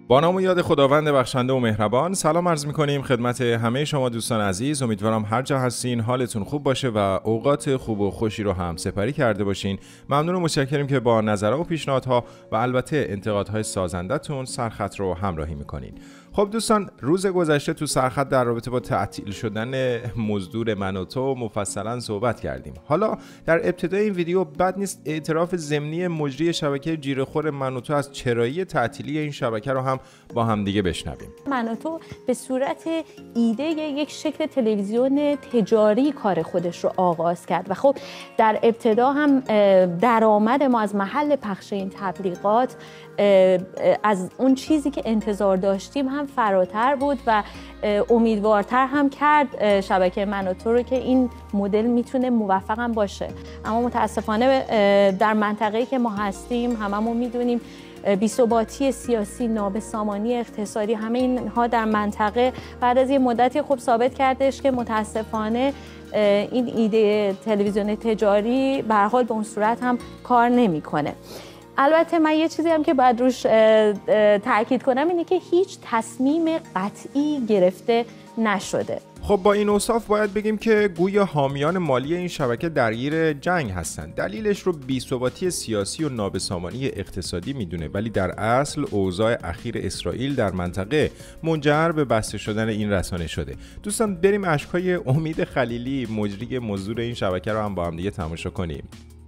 با نام و یاد خداوند بخشنده و مهربان سلام عرض می‌کنیم خدمت همه شما دوستان عزیز. امیدوارم هر جا هستین حالتون خوب باشه و اوقات خوب و خوشی رو هم سپری کرده باشین. ممنون و متشکریم که با نظرها و پیشنهادها و البته انتقادهای سازنده‌تون سرخط رو همراهی می‌کنین. خب دوستان، روز گذشته تو سرخط در رابطه با تعطیل شدن مزدور من و تو مفصلا صحبت کردیم. حالا در ابتدای این ویدیو بد نیست اعتراف ضمنی مجری شبکه جیره‌خور من و تو از چرایی تعطیلی این شبکه رو هم با هم دیگه بشنویم. من و تو به صورت ایده یک شکل تلویزیون تجاری کار خودش رو آغاز کرد و خب در ابتدا هم درآمد ما از محل پخش این تبلیغات از اون چیزی که انتظار داشتیم هم فراتر بود و امیدوارتر هم کرد شبکه من و تو رو که این مدل میتونه موفق هم باشه. اما متاسفانه در منطقه‌ای که ما هستیم هممون میدونیم بی‌ثباتی سیاسی، نابسامانی اقتصادی، همه اینها در منطقه بعد از یه مدتی خوب ثابت کردش که متاسفانه این ایده تلویزیون تجاری به هر حال به اون صورت هم کار نمیکنه. البته من یه چیزی هم که باید روش تاکید کنم اینه که هیچ تصمیم قطعی گرفته نشده. خب با این اوصاف باید بگیم که گویا حامیان مالی این شبکه درگیر جنگ هستند. دلیلش رو بی‌ثباتی سیاسی و نابسامانی اقتصادی میدونه، ولی در اصل اوضاع اخیر اسرائیل در منطقه منجر به بسته شدن این رسانه شده. دوستان بریم اشکای امید خلیلی مجری مزدور این شبکه رو هم با هم دیگه تماشا کنیم.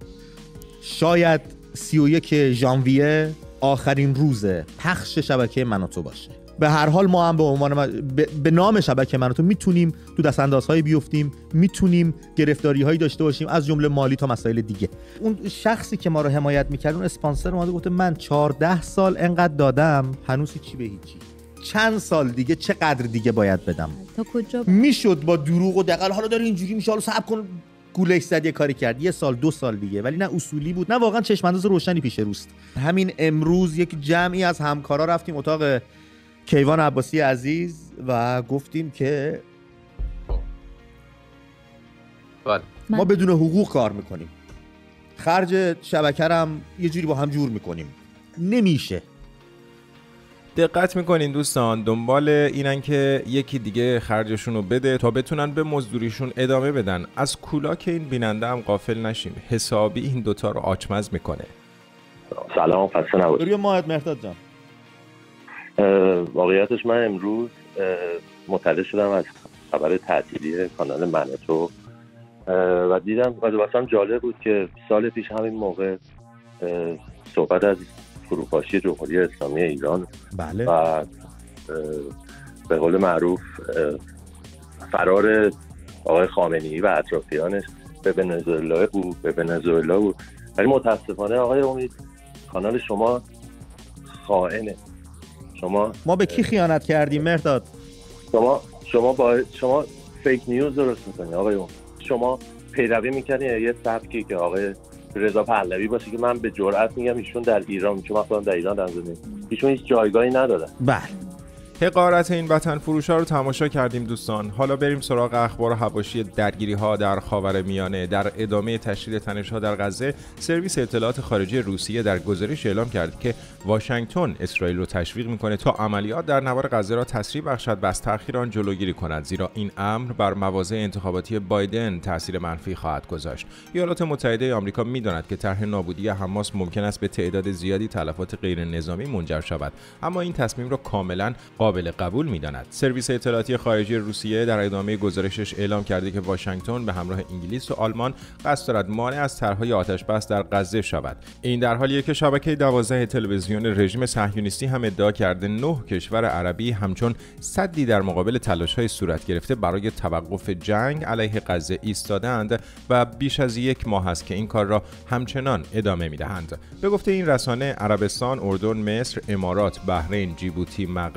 شاید 31 ژانویه آخرین روز پخش شبکه من و تو باشه. به هر حال ما هم به عنوان به نام شبکه من و تو میتونیم تو دستاندازهای بیفتیم، میتونیم گرفتاری‌هایی داشته باشیم از جمله مالی تا مسائل دیگه. اون شخصی که ما رو حمایت می‌کرد، اون اسپانسر اومده گفته من 14 سال انقدر دادم هنوز چی به هیچی. چند سال دیگه چقدر دیگه باید بدم؟ تا کجا میشد با دروغ و دغل حالا داره اینجوری میشه، حالا صبر کن گولش زد یه کاری کرد، یه سال 2 سال دیگه، ولی نه اصولی بود نه واقعا چشم انداز روشنی پیش روست. همین امروز یک جمعی از همکارا رفتیم اتاق کیوان عباسی عزیز و گفتیم که ما بدون حقوق کار میکنیم، خرج شبکه هم یه جوری با هم جور میکنیم، نمیشه. دقت میکنین دوستان، دنبال اینن که یکی دیگه خرجشون رو بده تا بتونن به مزدوریشون ادامه بدن. از کولاک این بیننده هم غافل نشیم، حسابی این دوتا رو آچمز میکنه. سلام، خسته نباشید. روی ماهت مهرداد جان. واقعیتش من امروز مطلع شدم از خبر تعطیلی کانال من و تو و دیدم و واسم جالب بود که سال پیش همین موقع صحبت از فروپاشی جمهوری اسلامی ایران بله. و به قول معروف فرار آقای خامنه‌ای و اطرافیانش به ونزوئلا بود. ولی متاسفانه آقای امید، کانال شما خائنه. ما به کی خیانت کردیم مهرداد؟ شما فیک نیوز درست میکنید آقای امید. شما پیروی میکنید یه سبکی که آقای رضا پهلوی باشه که من به جرئت میگم ایشون در ایران، چون مثلا در ایران زندگی ایشون هیچ جایگاهی نداره. بله. حقارت این وطن فروشا رو تماشا کردیم دوستان. حالا بریم سراغ اخبار حواشی درگیری ها در خاورمیانه. در ادامه تشدید تنش ها در غزه، سرویس اطلاعات خارجی روسیه در گزارش اعلام کرد که واشنگتن اسرائیل رو تشویق میکنه تا عملیات در نوار غزه را تسریع بخشد و از تأخیر آن جلوگیری کند، زیرا این امر بر مواضع انتخاباتی بایدن تاثیر منفی خواهد گذاشت. ایالات متحده آمریکا میداند که طرح نابودی حماس ممکن است به تعداد زیادی تلفات غیر نظامی منجر شود، اما این تصمیم را کاملا قابل قبول می‌داند. سرویس اطلاعاتی خارجی روسیه در ادامه گزارشش اعلام کرده که واشنگتن به همراه انگلیس و آلمان قصد دارد مانع از طرح‌های آتش‌بس در غزه شود. این در حالیه که شبکه 12 تلویزیون رژیم صهیونیستی هم ادعا کرده 9 کشور عربی همچون سدی در مقابل تلاش‌های صورت گرفته برای توقف جنگ علیه غزه ایستاده‌اند و بیش از 1 ماه است که این کار را همچنان ادامه می‌دهند. به گفته این رسانه، عربستان، اردن، مصر، امارات، بحرین، جیبوتی، مغرب،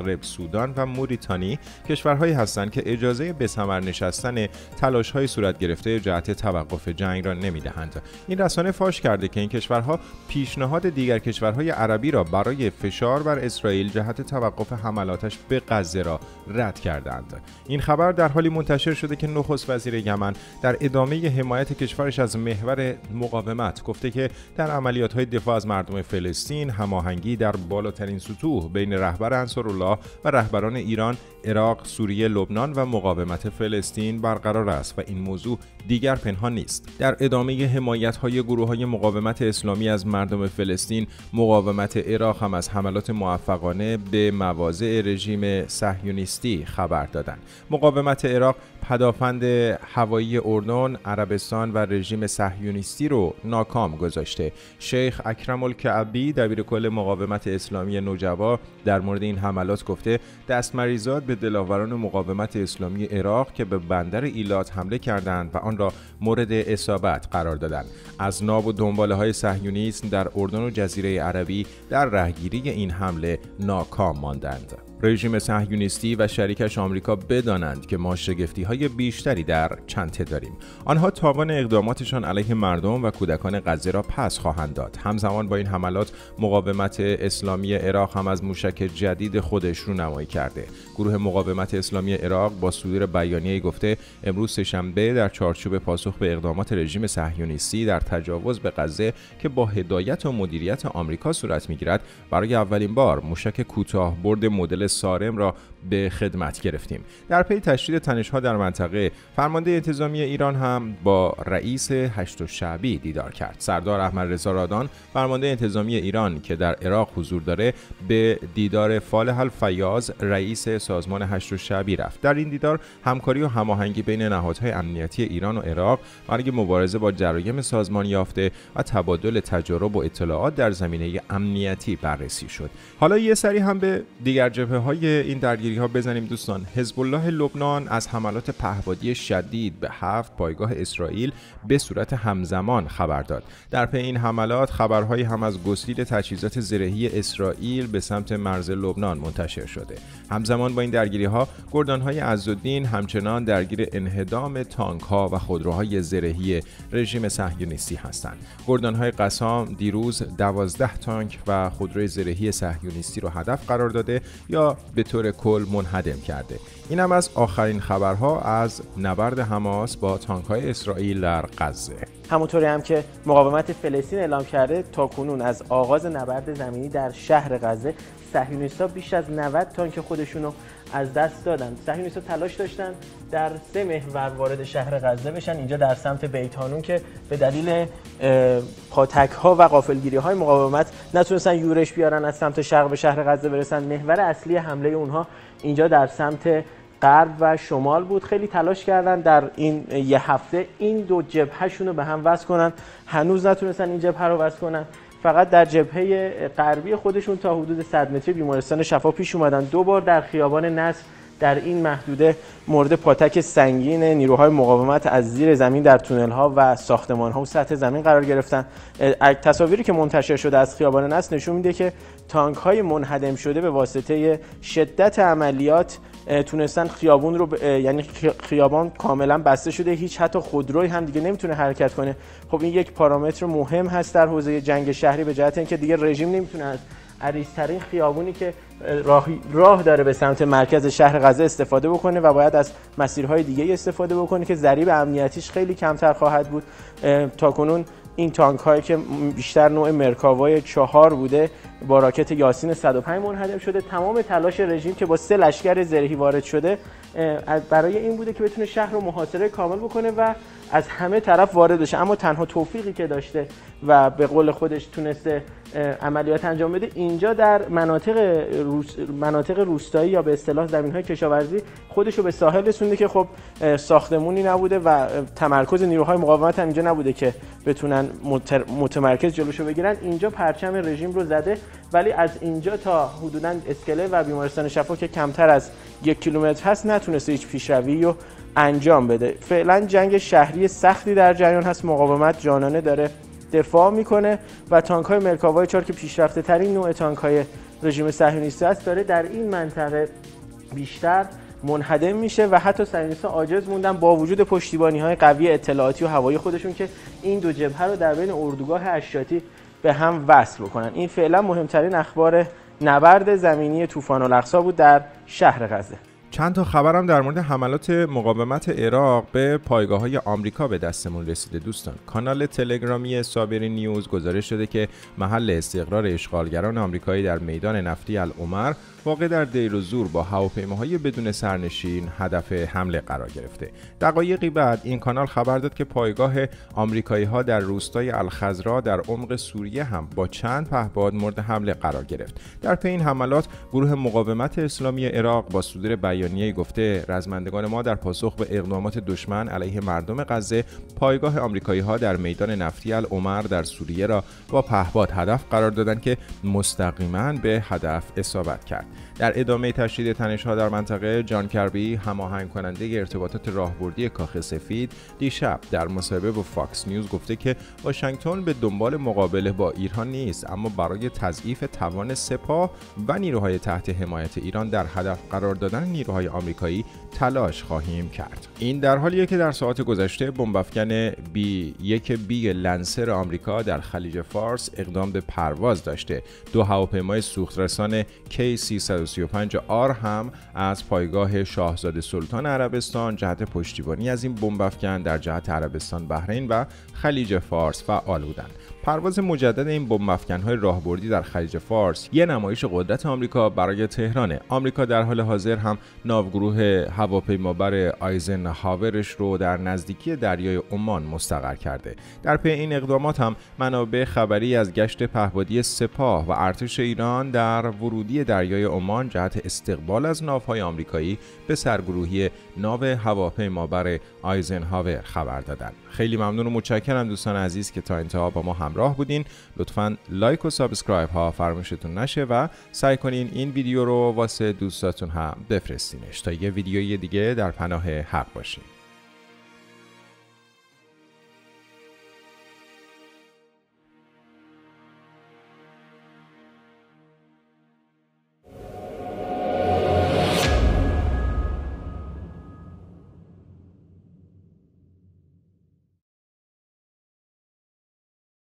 سودان و موریتانی کشورهایی هستند که اجازه به ثمر نشستن تلاش‌های صورت گرفته جهت توقف جنگ را نمی‌دهند. این رسانه فاش کرده که این کشورها پیشنهاد دیگر کشورهای عربی را برای فشار بر اسرائیل جهت توقف حملاتش به غزه را رد کردند. این خبر در حالی منتشر شده که نخست وزیر یمن در ادامه حمایت کشورش از محور مقاومت گفته که در عملیات‌های دفاع از مردم فلسطین هماهنگی در بالاترین سطوح بین رهبر انصارالله و رهبران ایران، عراق، سوریه، لبنان و مقاومت فلسطین برقرار است و این موضوع دیگر پنهان نیست. در ادامه حمایت‌های گروه‌های مقاومت اسلامی از مردم فلسطین، مقاومت عراق هم از حملات موفقانه به مواضع رژیم صهیونیستی خبر دادند. مقاومت عراق پدافند هوایی اردن، عربستان و رژیم صهیونیستی رو ناکام گذاشته. شیخ اکرم الکعبی دبیرکل مقاومت اسلامی نوجوا در مورد این حملات گفته دستمریزات به دلاوران مقاومت اسلامی عراق که به بندر ایلات حمله کردند و آن را مورد اصابت قرار دادند. از ناب و دنباله‌های صهیونیسم در اردن و جزیره عربی در رهگیری این حمله ناکام ماندند. رژیم صهیونیستی و شریکش آمریکا بدانند که ما شگفتی‌های بیشتری در چنته داریم. آنها توان اقداماتشان علیه مردم و کودکان غزه را پس خواهند داد. همزمان با این حملات مقاومت اسلامی عراق هم از موشک جدید خودش رونمایی کرده. گروه مقاومت اسلامی عراق با صدور بیانیه‌ای گفته امروز سه‌شنبه در چارچوب پاسخ به اقدامات رژیم صهیونیستی در تجاوز به غزه که با هدایت و مدیریت آمریکا صورت می‌گیرد، برای اولین بار موشک کوتاه‌برد مدل سارم را به خدمت گرفتیم. در پی تشدید تنش‌ها در منطقه، فرمانده انتظامی ایران هم با رئیس هشت شعبی دیدار کرد. سردار احمدرضا رادان، فرمانده انتظامی ایران که در عراق حضور داره، به دیدار فالح الفیاض، رئیس سازمان هشت شعبی رفت. در این دیدار همکاری و هماهنگی بین نهادهای امنیتی ایران و عراق برای مبارزه با جرایم سازمان یافته و تبادل تجارب و اطلاعات در زمینه امنیتی بررسی شد. حالا یه سری هم به دیگر جبهه‌های این درگیری‌ها بزنیم دوستان. حزب الله لبنان از حملات پهپادی شدید به 7 پایگاه اسرائیل به صورت همزمان خبر داد. در پی این حملات خبرهایی هم از گسیل تجهیزات زرهی اسرائیل به سمت مرز لبنان منتشر شده. همزمان با این درگیری‌ها گردان‌های عزالدین همچنان درگیر انهدام تانک‌ها و خودروهای زرهی رژیم صهیونیستی هستند. گردان‌های قسام دیروز 12 تانک و خودروی زرهی صهیونیستی رو هدف قرار داده یا به طور کل منهدم کرده. این هم از آخرین خبرها از نبرد حماس با تانک‌های اسرائیل در غزه. همونطوری هم که مقاومت فلسطین اعلام کرده تاکنون از آغاز نبرد زمینی در شهر غزه صهیونیست‌ها بیش از 90 تانک خودشونو از دست دادن. صهیونیست‌ها تلاش داشتن در 3 محور وارد شهر غزه بشن. اینجا در سمت بیت حانون که به دلیل پاتک‌ها و غافلگیری‌های مقاومت نتونستن یورش بیارن از سمت شرق به شهر غزه برسن. محور اصلی حمله اونها اینجا در سمت غرب و شمال بود. خیلی تلاش کردن در این یه هفته این دو جبهه‌شون رو به هم وصل کنن. هنوز نتونستن این جبهه رو وصل کنن. فقط در جبهه غربی خودشون تا حدود 100 متری بیمارستان شفا پیش اومدن. 2 بار در خیابان نصر در این محدوده مورد پاتک سنگین نیروهای مقاومت از زیر زمین در تونل‌ها و ساختمان‌ها و سطح زمین قرار گرفتن. تصاویری که منتشر شده از خیابان نصر نشون میده که تانک‌های منهدم شده به واسطه شدت عملیات تونستن خیابون رو یعنی خیابان کاملا بسته شده، هیچ حتی خودروی هم دیگه نمیتونه حرکت کنه. خب این یک پارامتر مهم هست در حوزه جنگ شهری به جهت اینکه دیگه رژیم نمیتونه از عریض‌ترین خیابونی که راه داره به سمت مرکز شهر غزه استفاده بکنه و باید از مسیرهای دیگه استفاده بکنه که ضریب امنیتیش خیلی کمتر خواهد بود. تاکنون این تانک هایی که بیشتر نوع مرکاوای 4 بوده با راکت یاسین 105 منهدم شده. تمام تلاش رژیم که با 3 لشکر زرهی وارد شده برای این بوده که بتونه شهر رو محاصره کامل بکنه و از همه طرف وارد بشه، اما تنها توفیقی که داشته و به قول خودش تونسته عملیات انجام بده اینجا در مناطق روستایی یا به اصطلاح زمین‌های کشاورزی خودش رو به ساحل رسونده که خب ساختمونی نبوده و تمرکز نیروهای مقاومت هم اینجا نبوده که بتونن متمرکز جلوشو بگیرن. اینجا پرچم رژیم رو زده، ولی از اینجا تا حدوداً اسکله و بیمارستان شفا که کمتر از 1 کیلومتر هست نتونسته هیچ پیشروی رو انجام بده. فعلا جنگ شهری سختی در جریان هست. مقاومت جانانه داره دفاع میکنه و تانک‌های مرکاوای 4 که پیشرفته ترین نوع تانک‌های رژیم صهیونیستی است داره در این منطقه بیشتر منهدم میشه و حتی صهیونیست‌ها عاجز موندن با وجود پشتیبانی‌های قوی اطلاعاتی و هوایی خودشون که این دو جبهه رو در بین اردوگاه اشاتی به هم وصل بکنن. این فعلا مهمترین اخبار نبرد زمینی طوفان الاقصی بود در شهر غزه. چند تا خبرم در مورد حملات مقاومت عراق به پایگاه‌های آمریکا به دستمون رسیده دوستان. کانال تلگرامی صابری نیوز گزارش شده که محل استقرار اشغالگران آمریکایی در میدان نفتی العمر واقع در دیر و زور با هواپیماهای بدون سرنشین هدف حمله قرار گرفته. دقایقی بعد این کانال خبر داد که پایگاه آمریکایی‌ها در روستای الخضرا در عمق سوریه هم با چند پهپاد مورد حمله قرار گرفت. در پی این حملات گروه مقاومت اسلامی عراق با صدور بیانیه‌ای گفته رزمندگان ما در پاسخ به اقدامات دشمن علیه مردم غزه پایگاه آمریکایی‌ها در میدان نفتی العمر در سوریه را با پهپاد هدف قرار دادند که مستقیما به هدف اصابت کرد. در ادامه تشدید تنش‌ها در منطقه، جان کربی هماهنگ کننده ارتباطات راهبردی کاخ سفید دیشب در مصاحبه با فاکس نیوز گفته که واشنگتن به دنبال مقابله با ایران نیست، اما برای تضعیف توان سپاه و نیروهای تحت حمایت ایران در هدف قرار دادن نیروهای آمریکایی تلاش خواهیم کرد. این در حالیه که در ساعات گذشته بمب‌افکن B-1B لنسر آمریکا در خلیج فارس اقدام به پرواز داشته. 2 هواپیمای سوخترسان K-335R هم از پایگاه شاهزاده سلطان عربستان جهت پشتیبانی از این بمب‌افکن در جهت عربستان، بحرین و خلیج فارس فعال بودند. پرواز مجدد این بمب‌افکن‌های راهبردی در خلیج فارس یک نمایش قدرت آمریکا برای تهران. آمریکا در حال حاضر هم ناوگروه هواپیمابر آیزنهاورش رو در نزدیکی دریای عمان مستقر کرده. در پی این اقدامات هم منابع خبری از گشت پهپادی سپاه و ارتش ایران در ورودی دریای عمان جهت استقبال از ناوهای آمریکایی به سرگروهی ناو هواپیمابر آیزنهاور خبر دادند. خیلی ممنون و متشکرم دوستان عزیز که تا انتها با ما همراه بودین. لطفاً لایک و سابسکرایب ها فراموشتون نشه و سعی کنین این ویدیو رو واسه دوستاتون هم بفرستینش تا یه ویدیوی دیگه در پناه حق باشین.